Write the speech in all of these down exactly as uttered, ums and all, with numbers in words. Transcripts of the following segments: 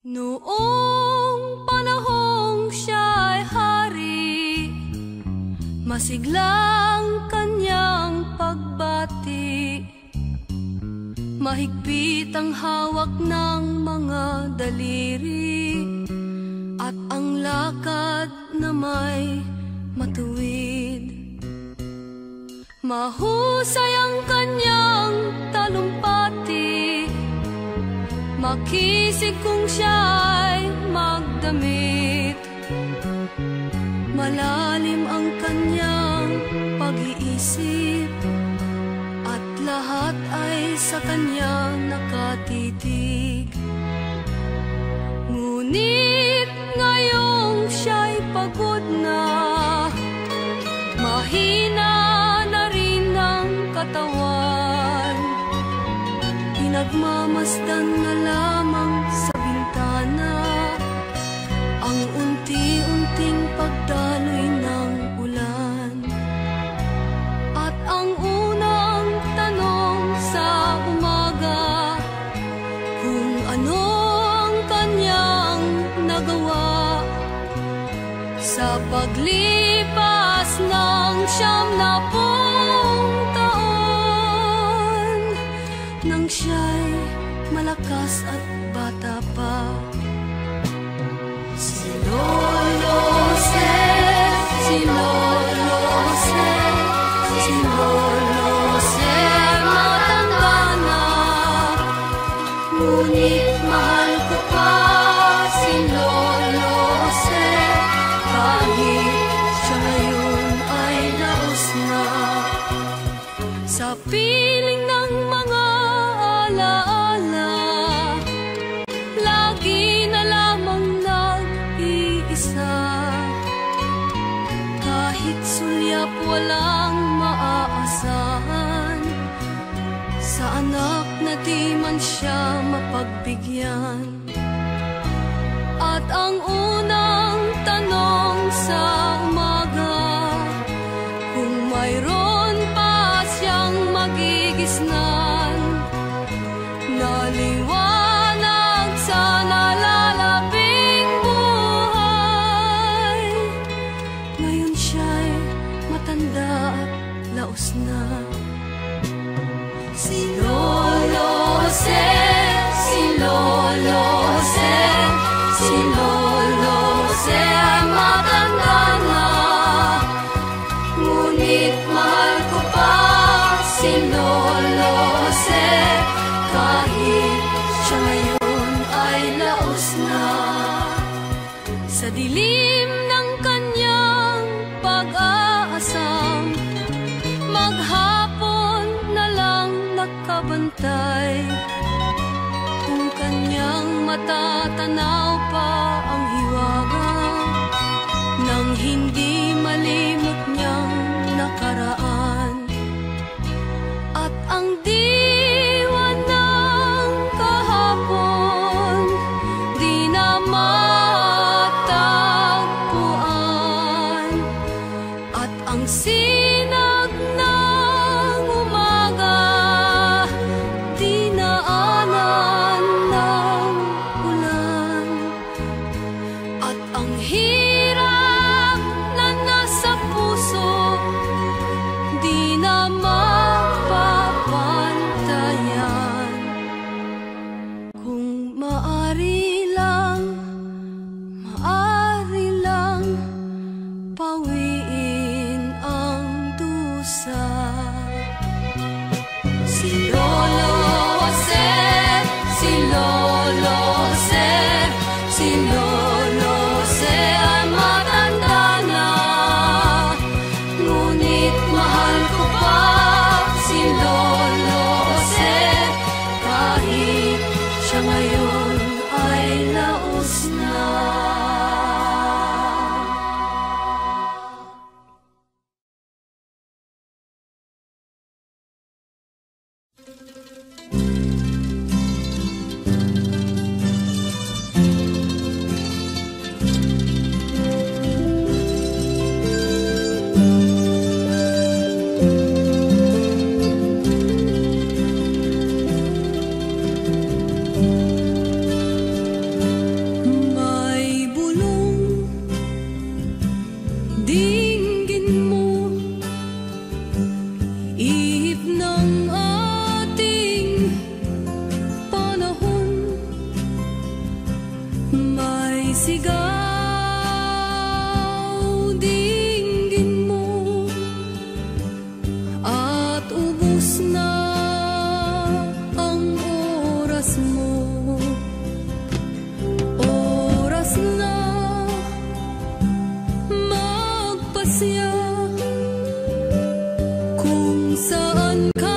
Noong panahong siya'y hari, masiglang kanyang pagbati. Mahigpit ang hawak ng mga daliri, at ang lakad na may matuwid. Mahusay ang kanyang talumpati, makisig kung siya'y magdamit. Malalim ang kanyang pag-iisip, at lahat ay sa kanya nakatitig. Ngunit ngayong siya'y pagod na, mahina na rin ang katawan. Pinagmamasdan na lamang sa bintana ang unti-unting pagdaloy ng ulan. At ang unang tanong sa umaga, kung ano ang kanyang nagawa sa paglipas ng siyam na pung taon, nang siya'y malakas at bata pa. Si Lolo Jose, si Lolo Jose, si Lolo Jose, matanda na, ngunit mahal ko pa si Lolo Jose, kahit siya ngayon ay laos na. Sa piling ng mga alaala, lagi na lamang nag-iisa. Kahit sulyap walang maaasahan, sa anak na di man siya mapagbigyan. At ang unang tanong sa umaga, kung mayroon pa siyang magigisnan na liwanag sa nalalaping buhay. Ngayon siya'y matanda at laos na. Si Lolo Jose, si Lolo Jose, si Lolo Jose ay matanda na, ngunit mahal ko pa si Lolo Jose, kahit siya ngayon ay laos na. Sa dilim ng kanyang pag-aasam, maghapon na lang nakabantay. Kung kanyang matatanaw pa ang hiwaga nang hindi malimot niyang nakaraan. At ang diwa ng kahapon di na matagpuan, at ang sinag ng umaga dinaanan ng ulan. sumisigaw, dinggin mo, at ubos na ang oras mo. Oras na magpasya kung saan ka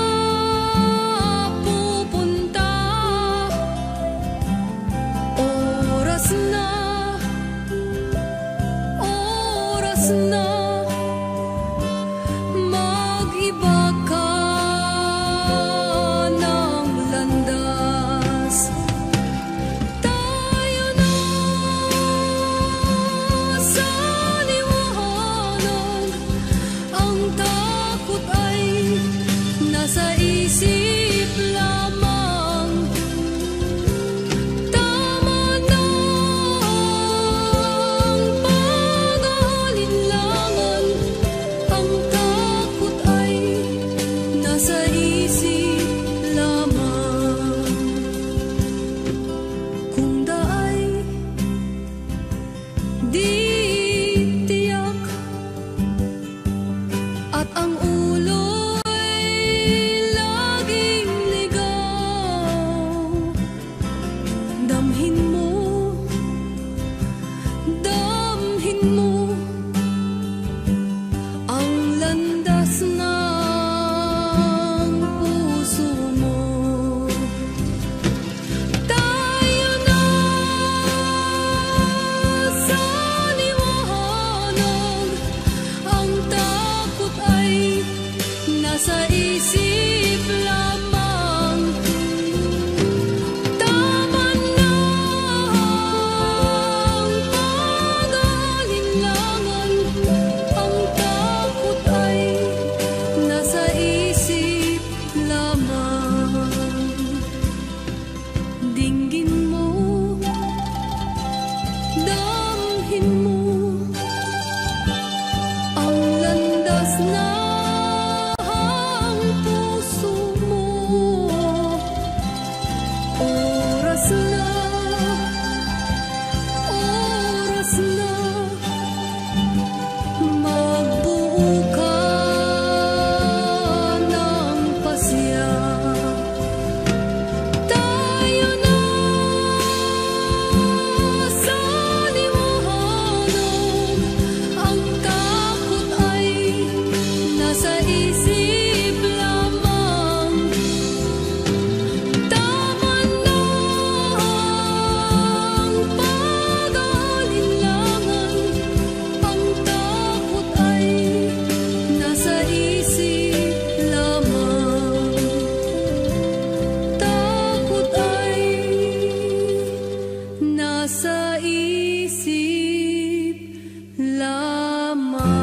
pupunta. Oras na, oras na mag-iba ka ng landas. Tayo na sa liwanag, ang takot ay nasa isip lamang. Tama na ang pag-aalinlangan, ang takot ay nasa isip lamang. Kung daay di tiyak at ang ulo'y laging ligaw, damhin mo, damhin mo ang landas ng puso mo. Tayo na sa liwanag, ang takot ay nasa isip lamang. Tama na ang pag-aalinlangan, ang takot ay nasa isip lamang. Dinggin mo, damhin mo ang landas ng puso mo. Oras na, oras na magbuo ka ng pasya. Tayo na sa liwanag, ang takot ay nasa isip lamang. Tama na ang pag-aalinlangan, ang takot ay nasa isip lamang. Takot ay nasa isip lamang.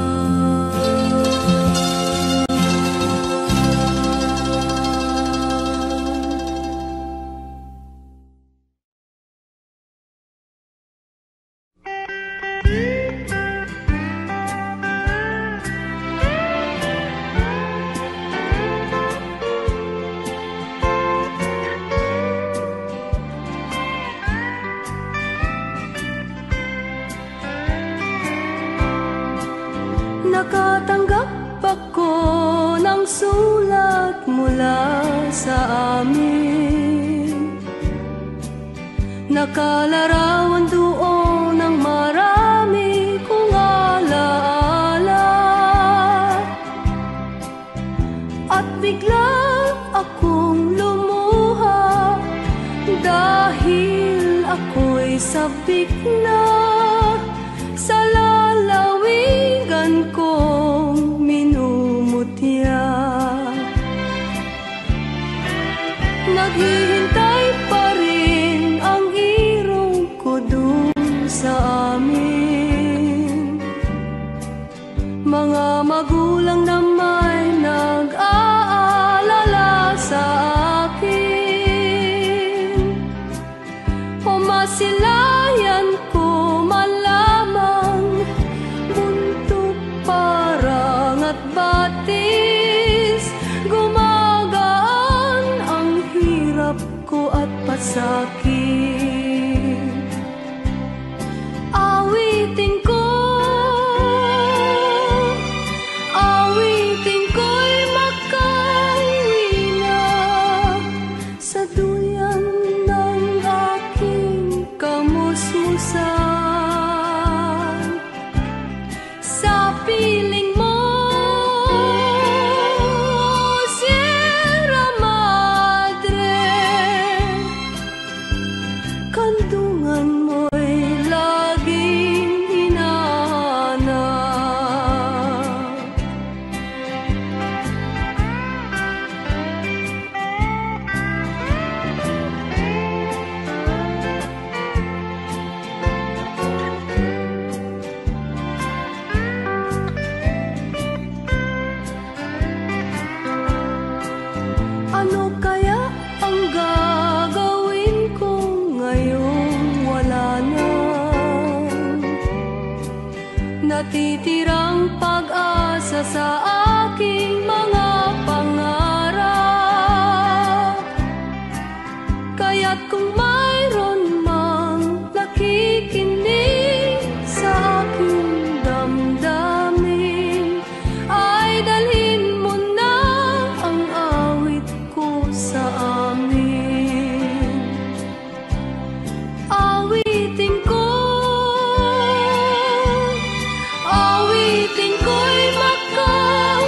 Nakatanggap ako ng sulat mula sa amin. Nakalarawan doon ng marami kong alaala, at bigla akong lumuha dahil ako'y sabik na sa lalawigan kong minumutya. Naghihintay pa rin ang irong ko dun sa amin. Mga magulang na may nag-aalala sa akin. O masilayan ko man lamang, buntot parang at batis, gumagaan ang hirap ko at pasakit. karunungan mo'y laging hinahanap. Ano kaya ang gagawin ko ngayong wala na? Natitirang pag-asa sa aking mga pangarap. Kaya't kung mayroon mang nakikinig sa aking damdamin, ay dalhin mo na ang awit ko sa amin. Awitin ko, awitin ko'y makasama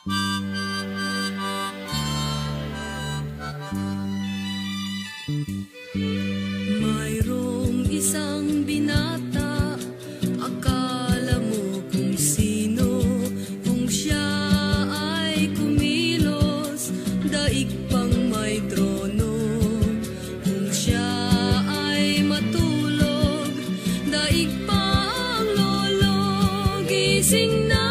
Mayroong isang binata, akala mo kung sino, kung siya ay kumilos, daig pang may trono. Kung siya ay matulog, daig pang lolo, gising na.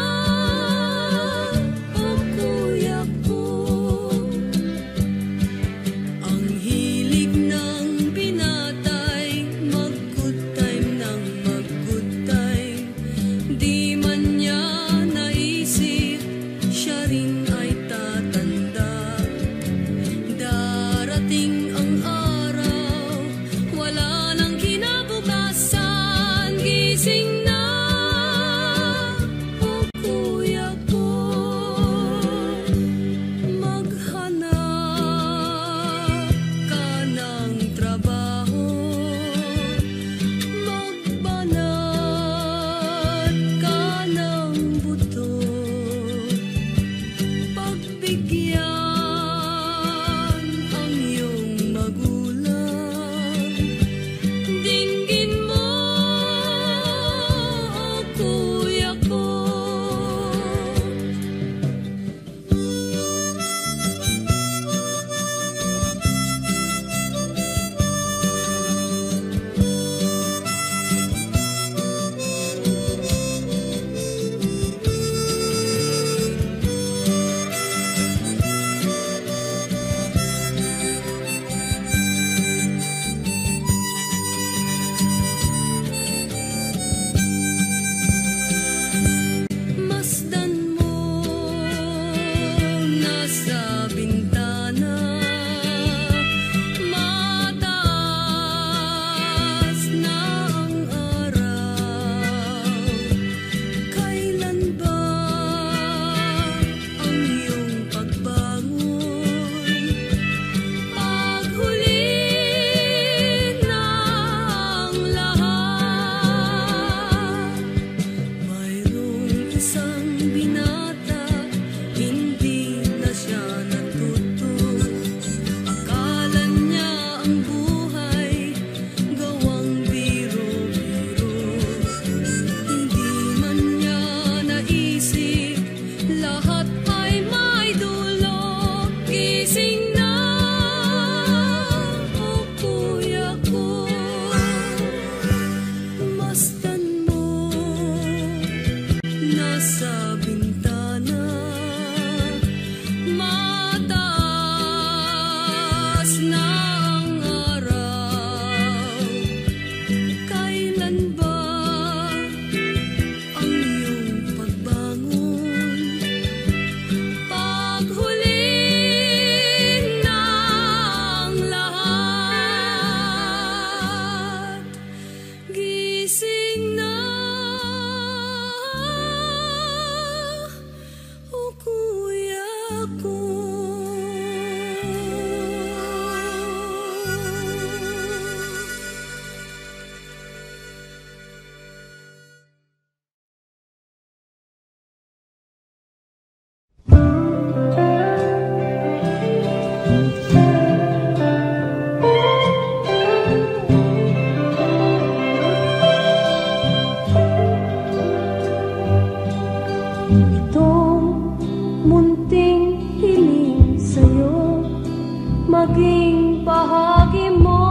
maging bahagi mo,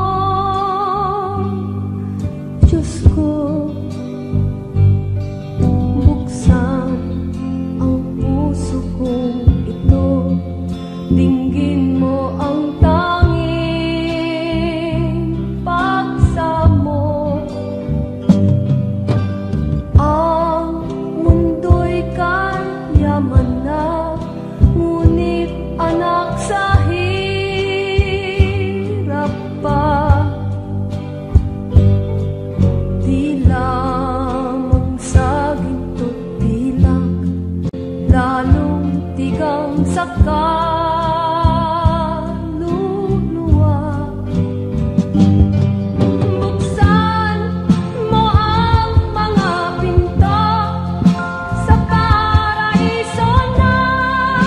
Diyos ko. Buksan ang puso kong ito, dinggin mo ang tanging paksa mo. Ang mundo'y kayaman na, ngunit anak sa hirap pa. Di lamang sa ginto't pilak, lalong tigang sa kaluluwa. Buksan mo ang mga pinto sa paraiso na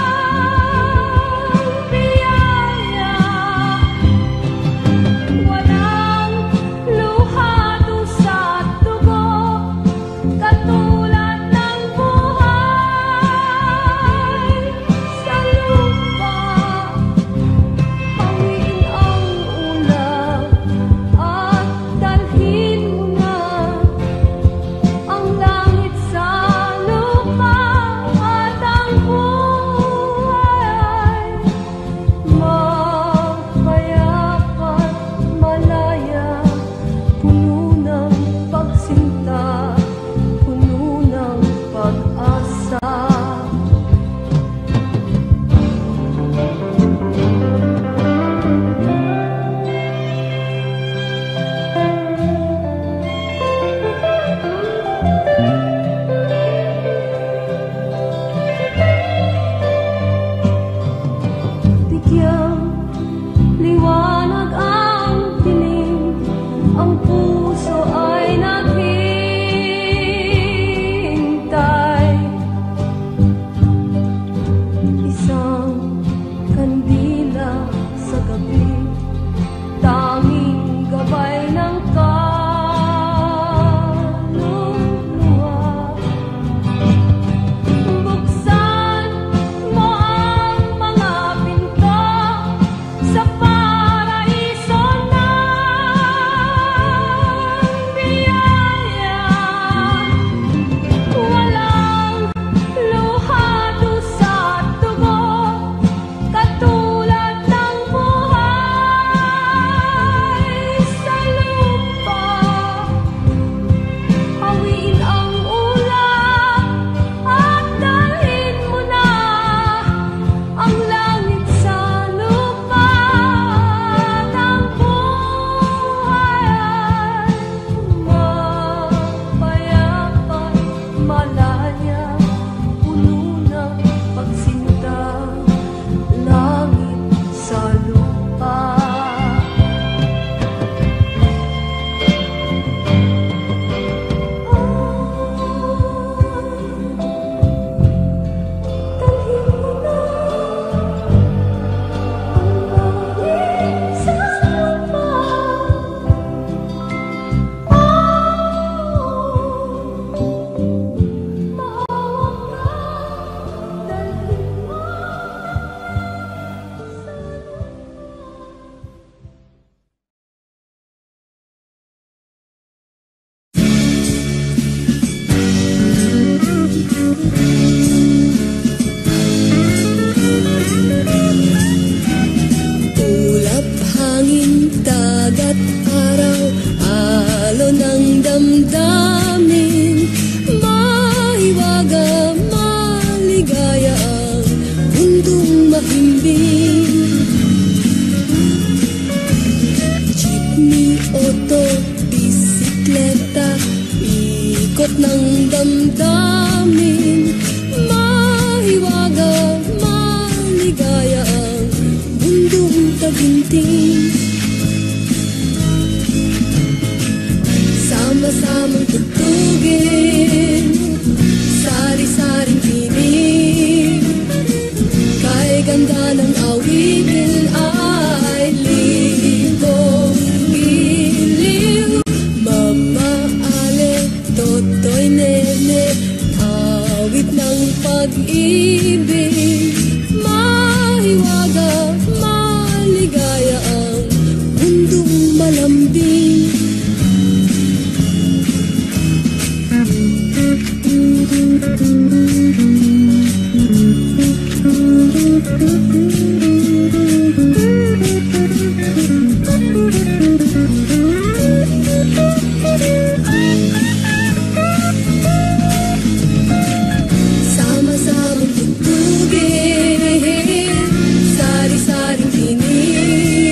damdamin, mahiwaga, maligaya ang mundong taginting. Sama-samang tugtugin, sari-saring tinig, kay ganda ng awitin ay libong giliw. Mamaale, toto'y nene, awit ng pag-ibig, mahiwaga, maligaya ang mundong malambing. Sama-samang tugtugin, sari-saring tinig,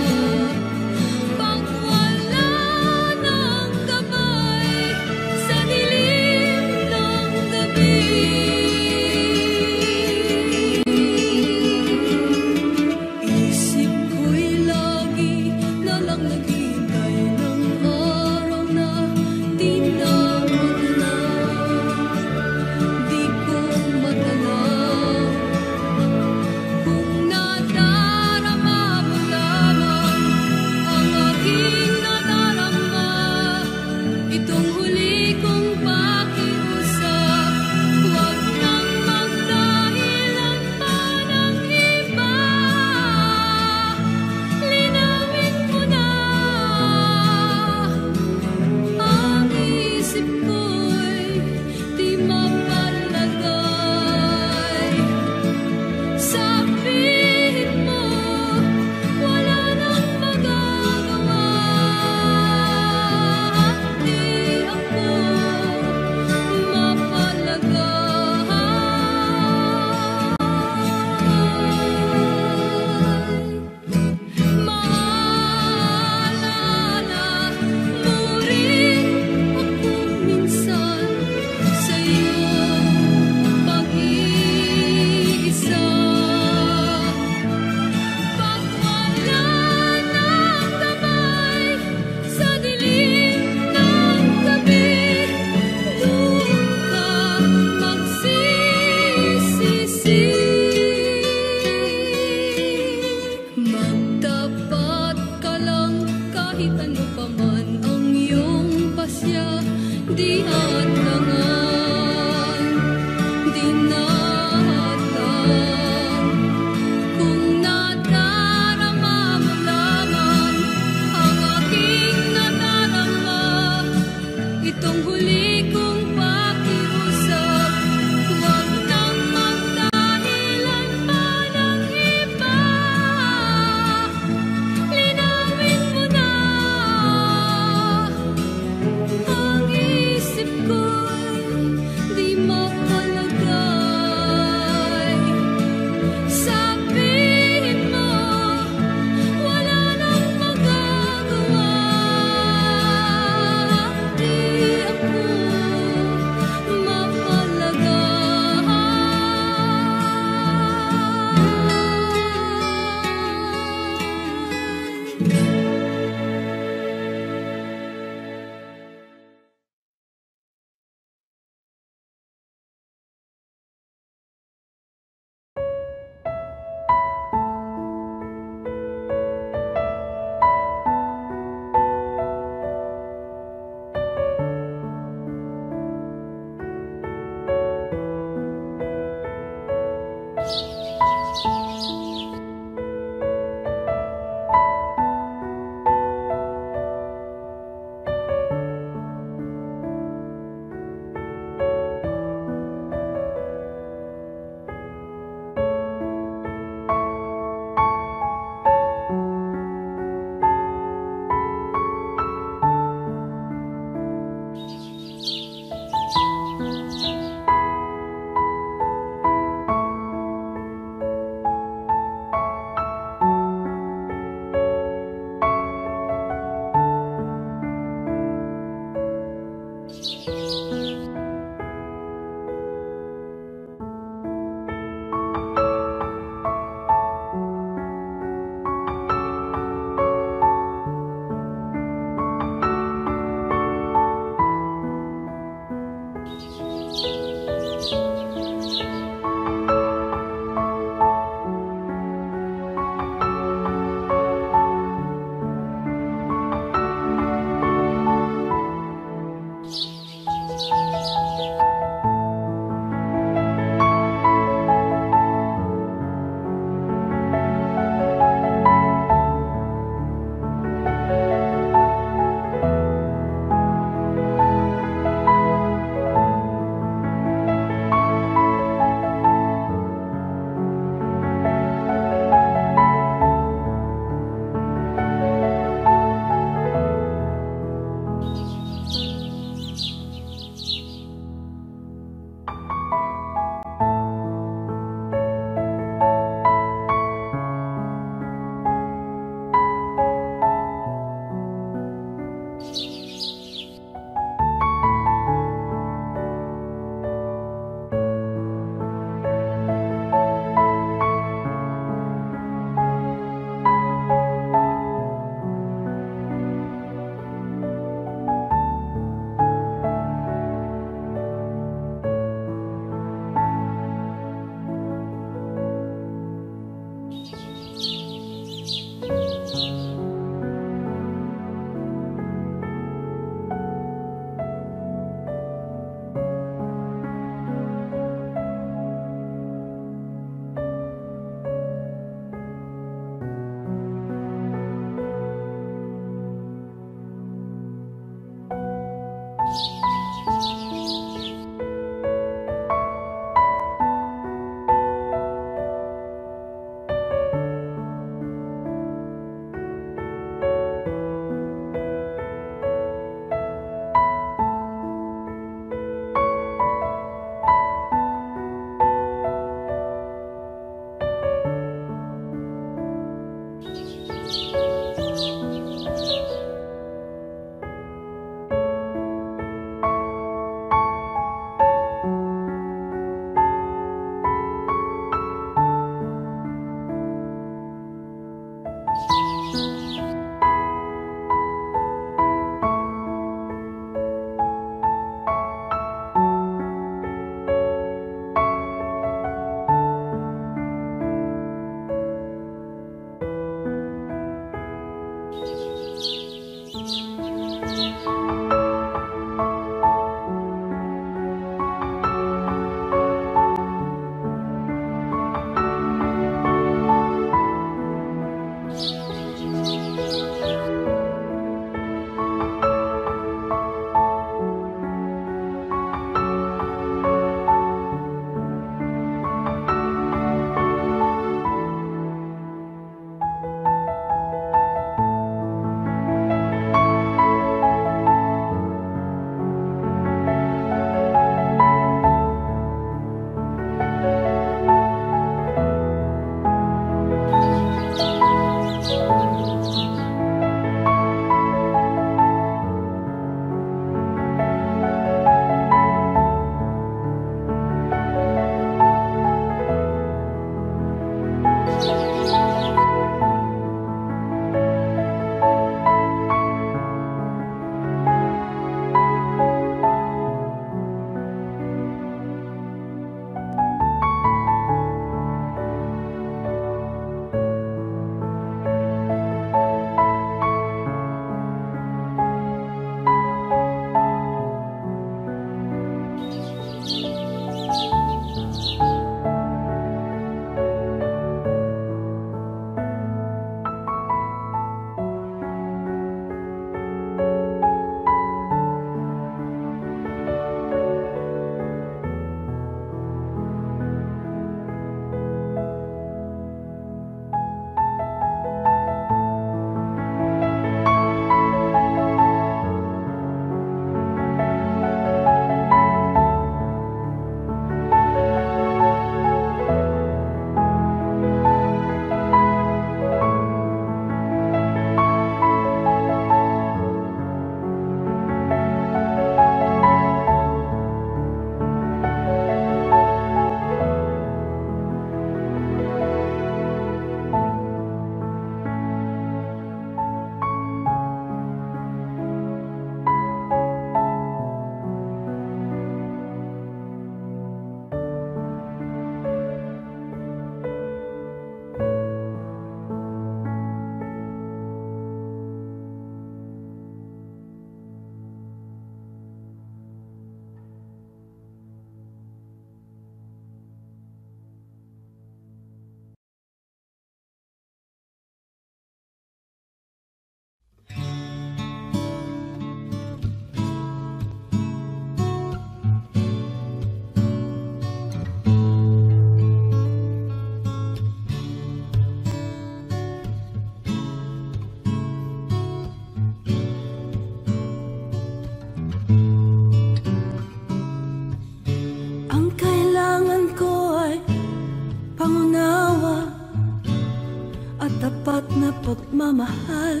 pagmamahal.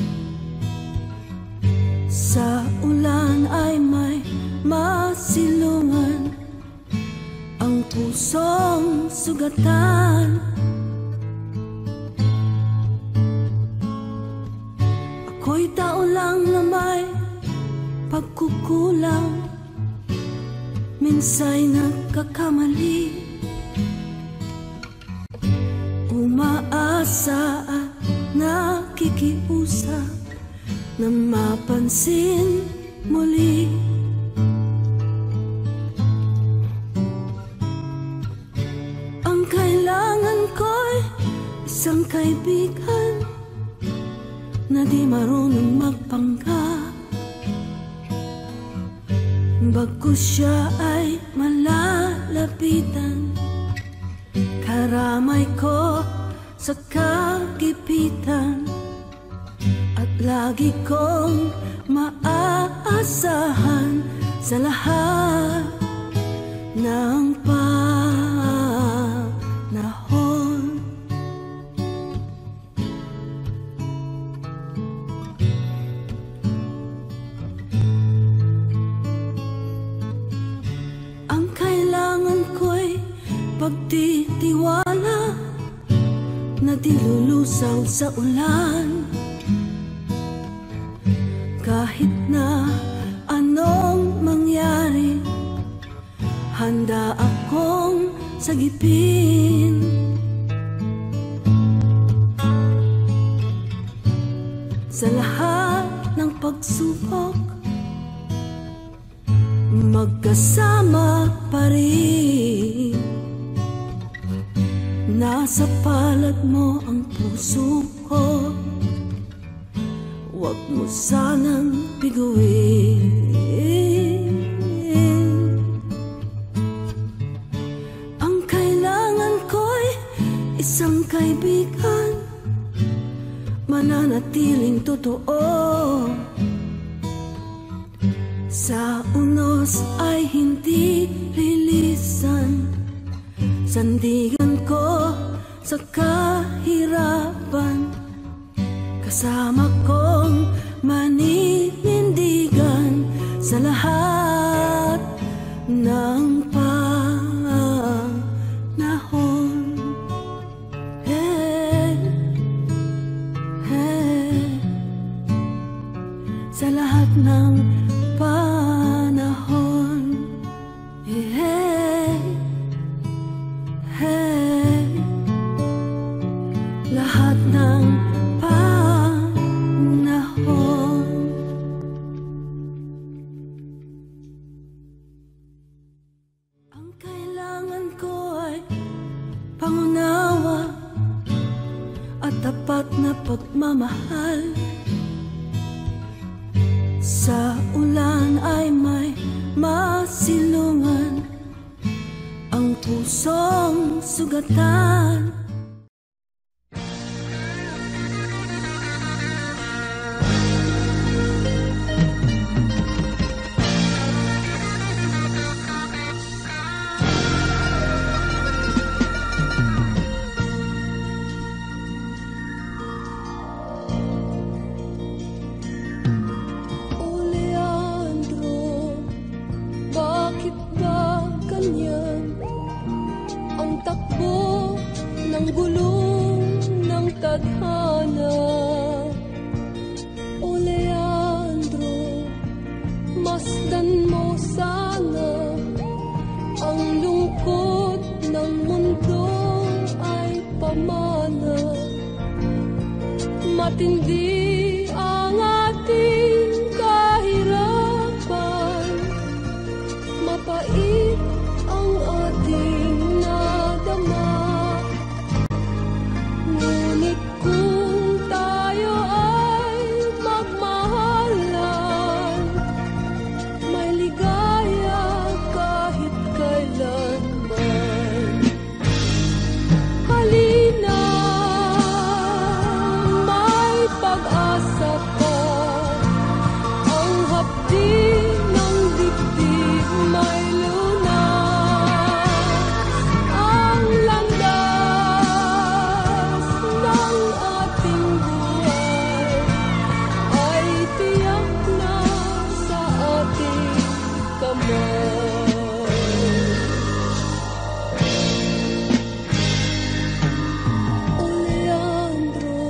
Sa ulan ay may masilungan ang pusong sugatan. Ako'y tao lang na may pagkukulang, minsa'y nagkakamali. Umaasa at nakikiusap na mapansin muli. Ang kailangan ko'y isang kaibigan na di marunong magpanggap, bagkus siya ay malalapitan. Karamay ko sa kagipitan at lagi kong maaasahan sa lahat ng panahon. Ang kailangan ko'y pagtitiwala na di lulusaw sa ulan. Kahit na anong mangyari, handa akong sagipin. sa lahat ng pagsubok, magkasama pa rin. Nasa palad mo ang puso ko, huwag mo sanang biguin. Ang kailangan ko'y isang kaibigan, mananatiling totoo. Sa unos ay hindi lilisan, sandigan ko sa kahirapan, kasama kong maninindigan sa lahat ng panahon. Hey, hey, sa lahat ng panahon. Hey, hey, lahat ng panahon. Ang kailangan ko ay pangunawa at tapat na pagmamahal. Sa ulan ay may masilungan ang pusong sugatan. Tadhana, o Leandro, masdan mo sana ang lungkot ng mundo ay pamana. Matindi ang ating kahirapan, mapait ang ating nadama. Ngunit kung tayo ay magmahalan, may ligaya kahit kailanman. Halina, may pag-asa pa, ang hapdi ng dibdib may lunas. Ang landas ng ating buhay ay tiyak na sa ating kamay. O Leandro,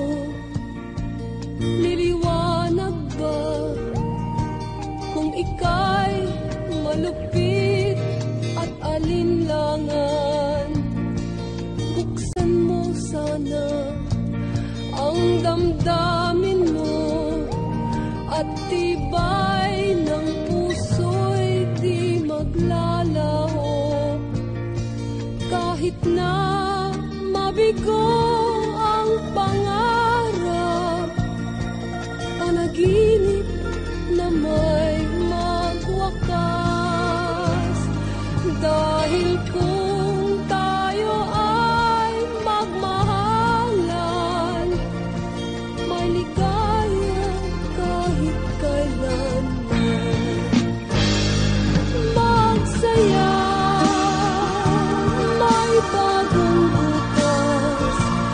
liliwanag ba kung ika'y malupit at alinlangan? Buksan mo sana ang damdamin mo at tibay ng puso'y di maglalaho. Kahit na mabigo ang pangarap, panaginip na may magwakas. Dahil kung tayo ay magmahalan, may ligaya kahit kailanman. Magsaya, may bagong bukas,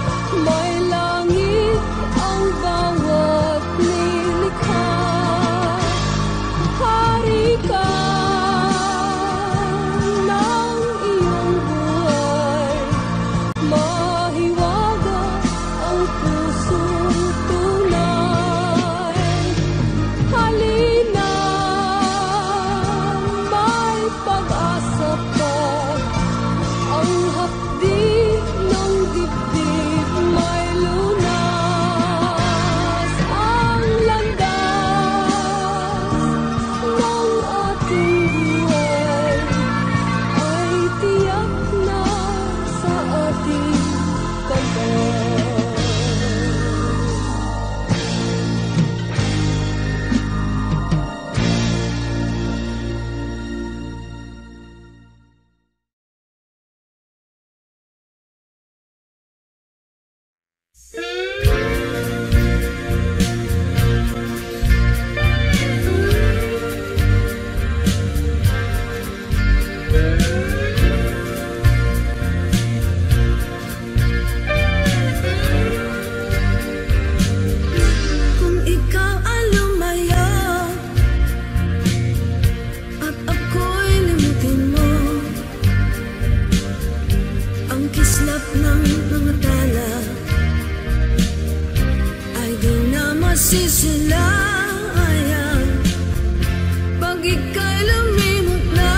masisilayan pag ika'y lumimot na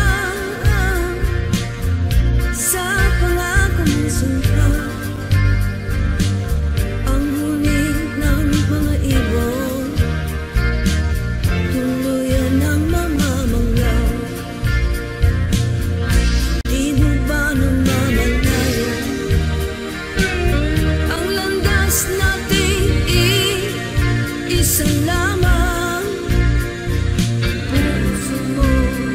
sa pangako mong sumpa. Ang huni ng mga ibon tuluyan ng mamamanglaw. Di mo ba namamalayan ang landas natin i- isa lamang? Puso mo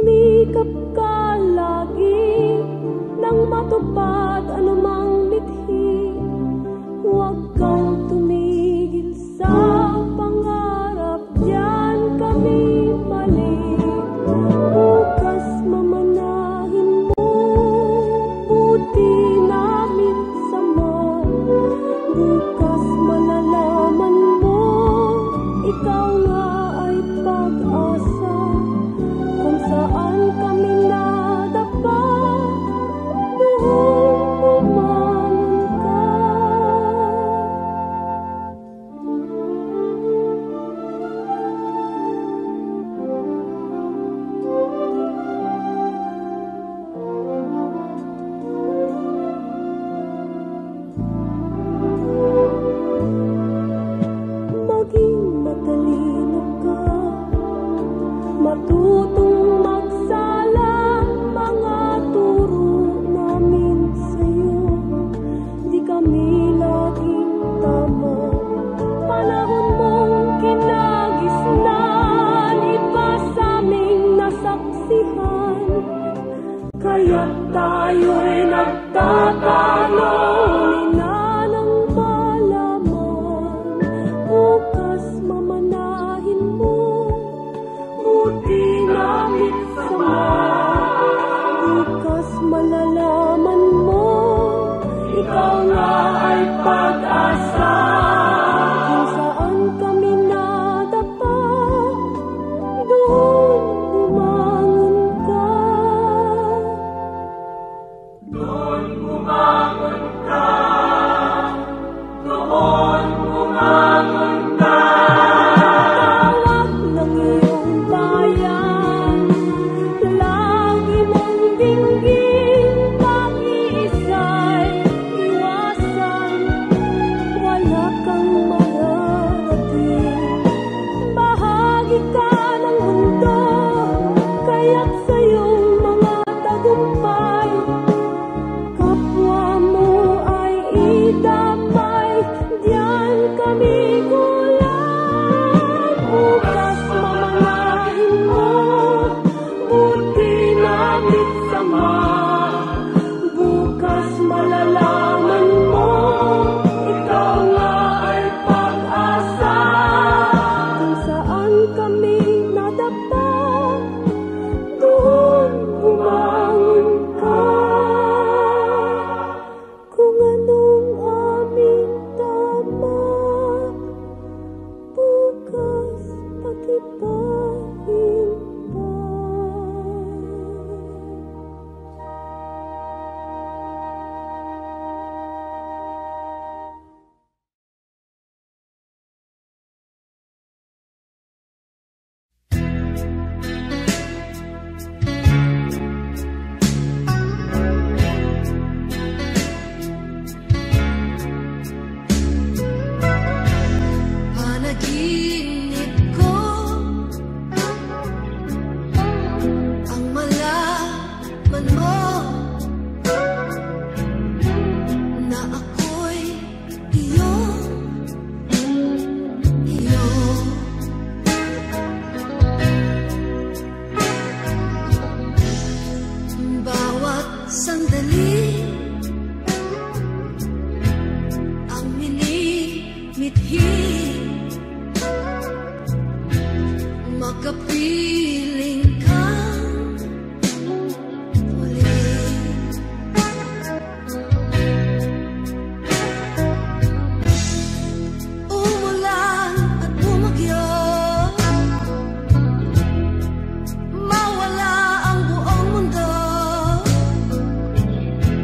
Sumikap ka lagi nang matupad anumang mithi. Huwag kang tumigil sa pangarap, diyan kami mali. Bukas mamanahin mo, buti namin sama. Bukas malalaman mo, ikaw nga ay pag-asa. Kung saan kami nadapa, doon bumangon ka. Maging matalino ka, matutong magsala, mga turo namin sa'yo. Di kami laging tama, panahon mong kinagisnan, iba sa'ming nasaksihan. Kaya't tayo'y nagtatanong, na ng malaman. Bukas mamanahin mo, buti namin sama. Bukas malalaman mo, ikaw nga ay pag-asa. Kung saan kami nadapa, doon bumangon ka. Doon bumangon ka, doon bumangon ka. Tawag ng iyong bayan, lagi mong dinggin, pag-iisa'y iwasan. Wala kang mararating, bahagi ka ng mundo, kaya't sa'yong mga tagumpay, kapwa mo ay idamay, diyan kami kulang. Bukas mamanahin mo, buti namin sama. Bukas malalaman mo, ikaw nga ay pag-asa. Kung saan kami nadapa, doon bumangon ka. Kung anong aming tama, bukas pag-ibahin pa. Panaginip ko, ang malaman mo, na ako'y iyong, iyong. Bawat sandali, ang minimithi, makapiling kang muli. Umulan at bumagyo, mawala ang buong mundo,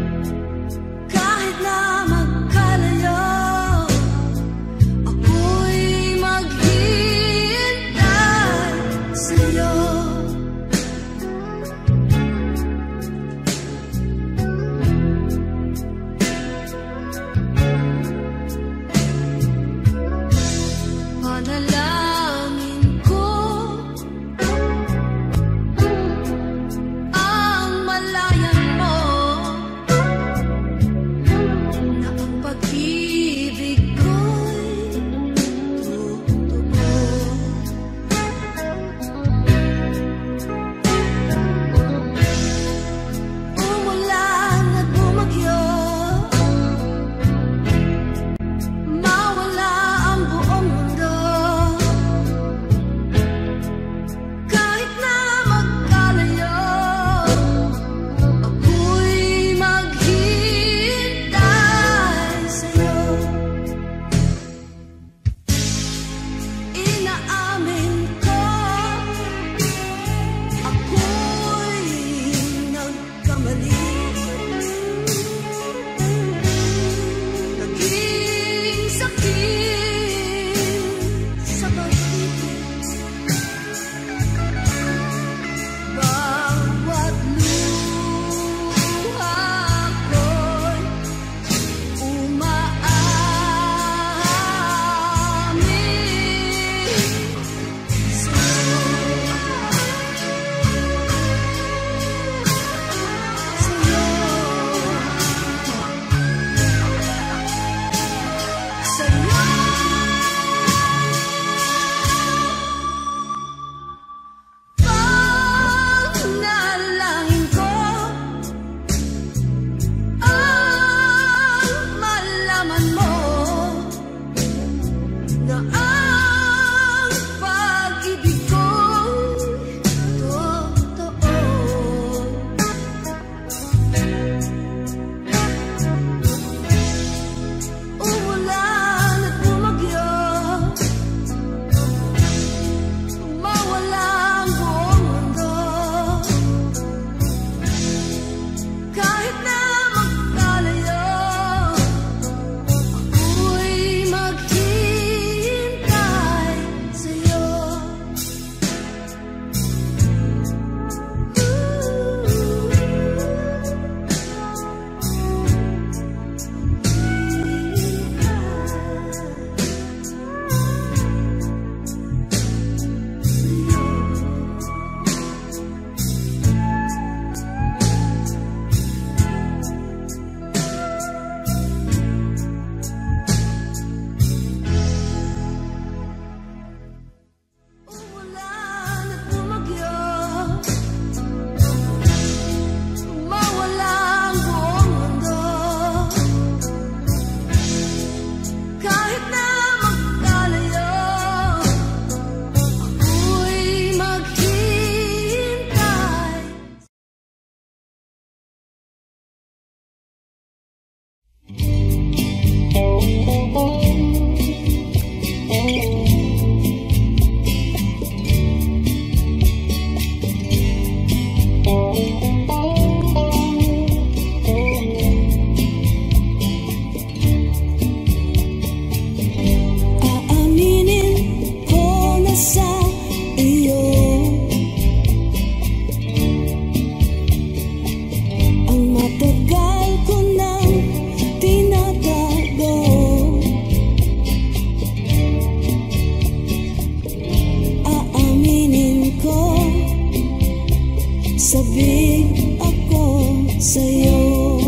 pag-ibig ako sa'yo.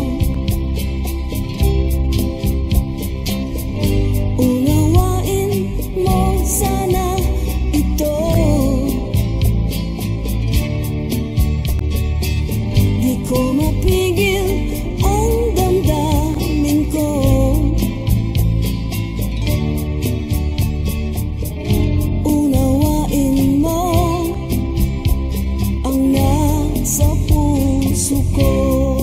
Unawain mo sana ito. Di ko mapigil ang damdamin ko. Unawain mo ang nasa puso ko.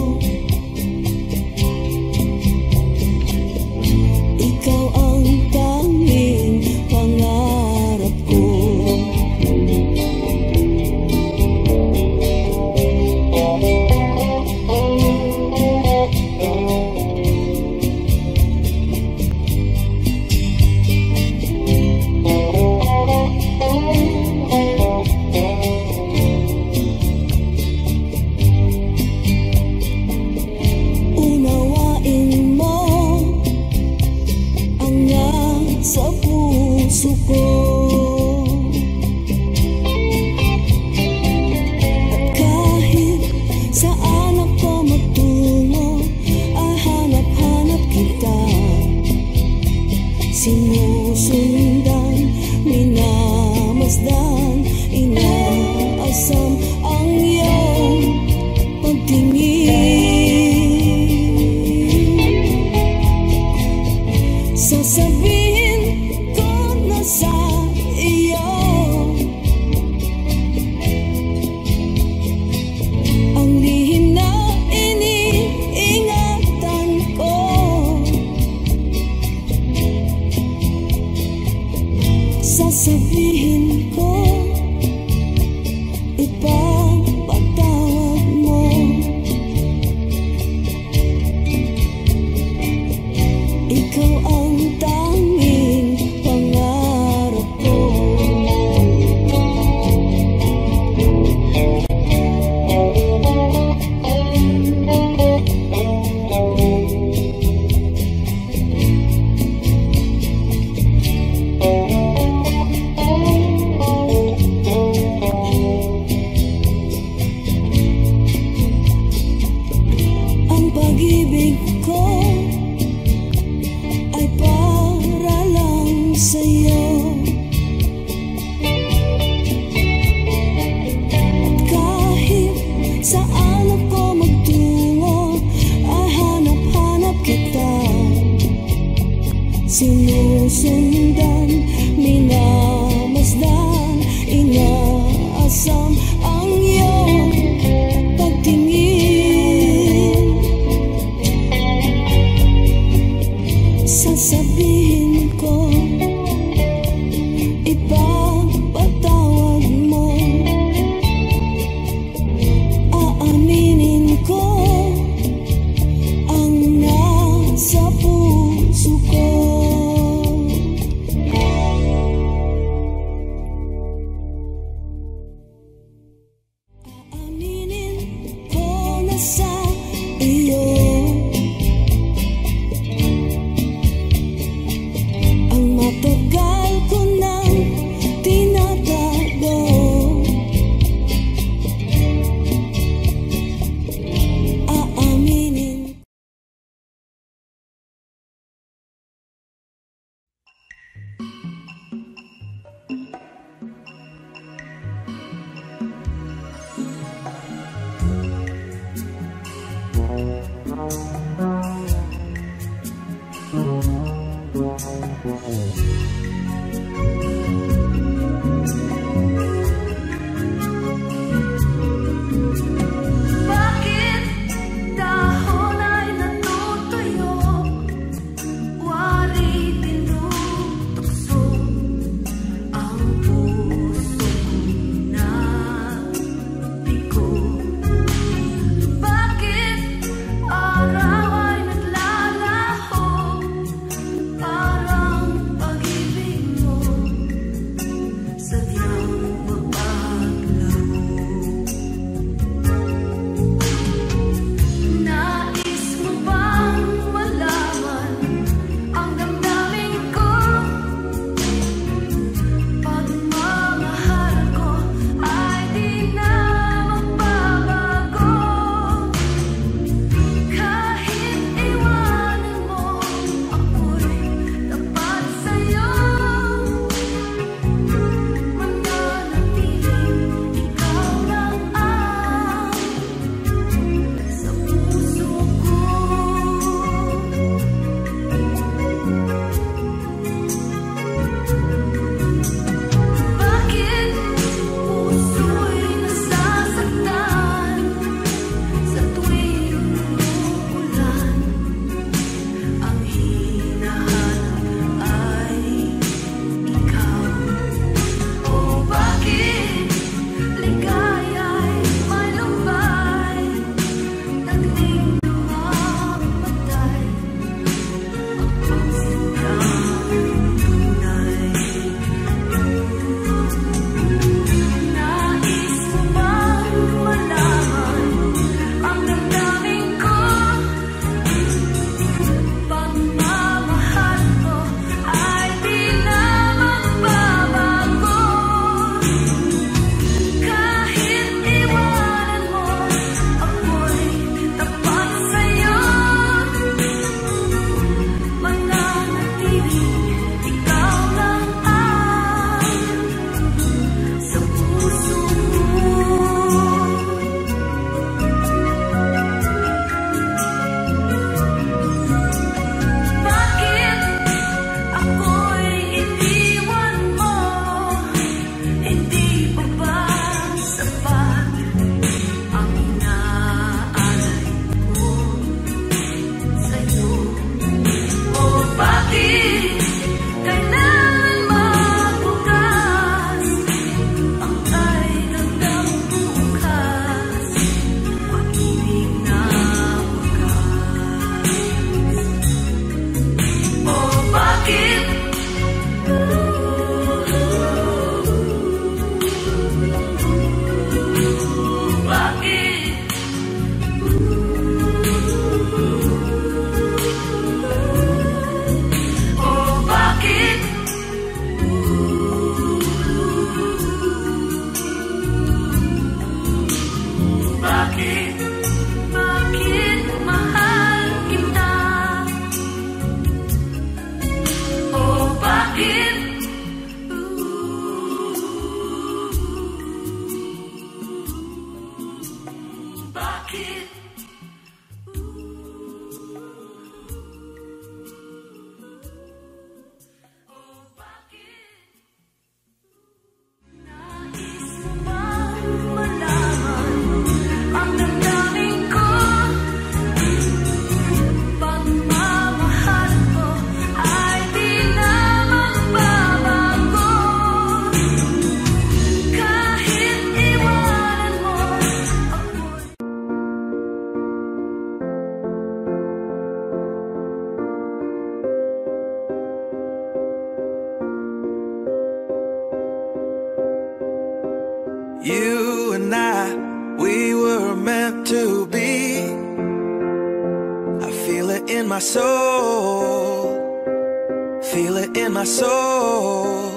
Ikaw ang tanging pangarap ko. Unawain mo ang nasa puso ko. At kahit saan ako magtungo, ay hanap-hanap kita. Sinusundan, minamasdan, inaasam ang iyong pagtingin. Sasabihin ko na sa iyo ang lihim na iniingatan ko. Sasabihin ko, ipapatawad mo. Ikaw ang tanging pangarap ko. Ang pag-ibig ko ay para lang sa'yo. At kahit saan ako magtungo, ay hanap-hanap kita. Sinusundan, minamasdan, inaasam ang iyong pagtingin. Sasabihin ko, ipapatawad mo. Aaminin ko ang nasa puso ko. Aaminin ko na sa iyo ang matagal ko nang tinatago. Aaminin. bakit, bakit mahal kita? Oh, bakit? Bakit? Nais mo bang malaman ang damdamin ko? Pagmamahal ko ay di na magbabago. Kahit iwanan mo ako. You and I, we were meant to be. I feel it in my soul, feel it in my soul.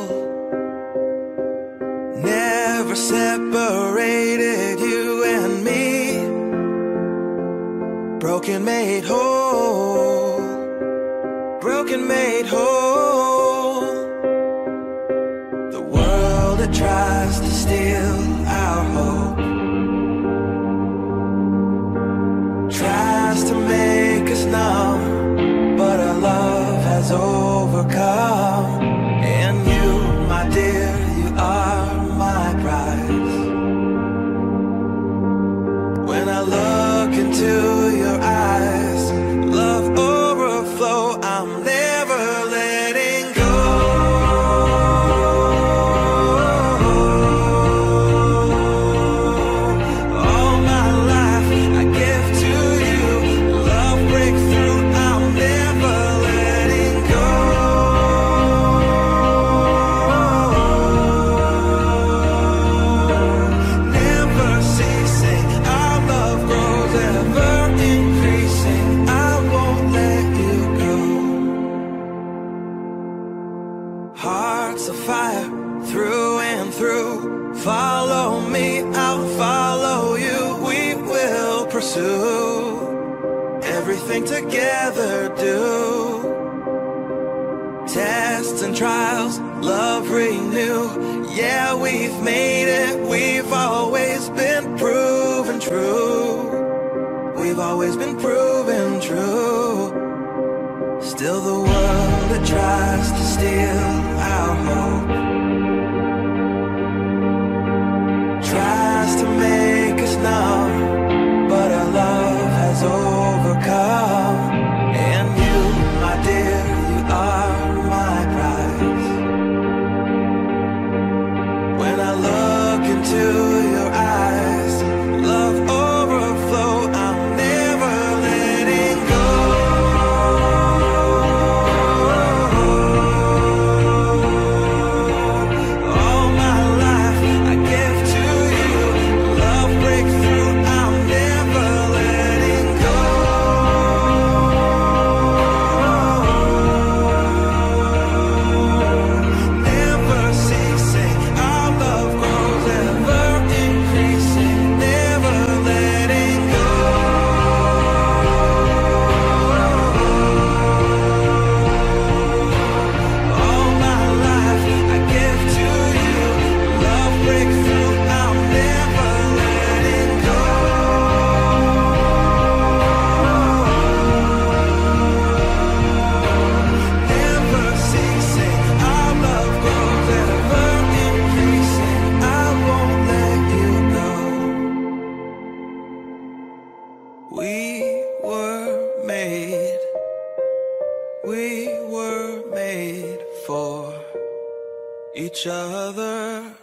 Never separated, you and me. Broken made whole, broken made whole. The world that tries to steal our hope tries to make us numb, but our love has overcome. And you, my dear, you are my prize. When I look into your eyes, love overflow, I'm never letting go. All my life I give to you, love breakthrough, I'm never letting go. Never ceasing, our love grows ever increasing, I won't let you go. Hearts of fire through and through, follow me, I'll follow you, we will pursue everything together, do tests and trials, love renew. Yeah, we've made it, we've always been proven true. We've always been proven true. Still the world that tries to steal our hope tries to make us numb, but our love has overcome. And you, my dear, you are my prize. When I look into your eyes, love overflow, I'm never letting go. All my life I give to you, love breakthrough, I'm never letting go. Never ceasing, our love grows ever increasing, never letting go. All my life I give to you, love breakthrough, I'm never letting go. Never ceasing, our love grows ever increasing, I won't let you go. We were made, we were made for each other.